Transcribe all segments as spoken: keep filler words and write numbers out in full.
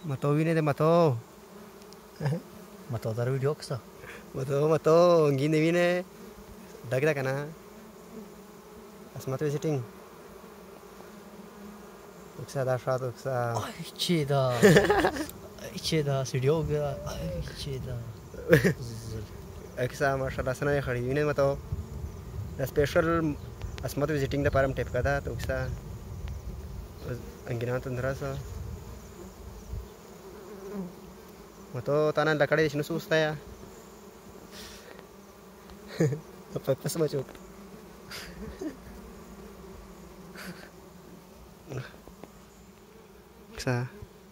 Mato vine de mato. Mato dar video ksa. Mato mato gine vine. Dagda kana. Asmat visiting. Uksa da shot uksa. Ay cheda. Ay cheda video ga. Ay cheda. Uksa mashallah sana khadi vine mato. The special asmat visiting da param tip kada to uksa. Angina tundra sa. Mato tanan lakade shinu susta ya. Apa pas macam. Sa.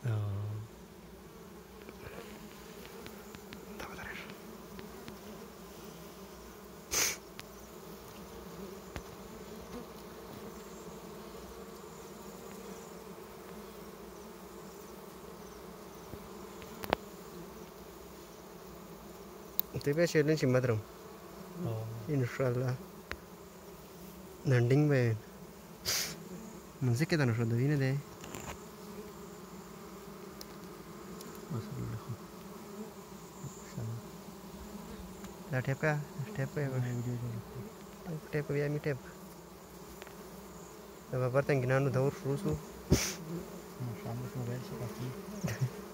Tapi challenge himat rom. Insyaallah. Landing में मुझे क्या दाना शुद्ध भी नहीं दे. ला tape का टेप पे टेप भी आमी टेप. तो बापर तंग गिनानु धावर शुरू सु. शाम को मोबाइल से काफी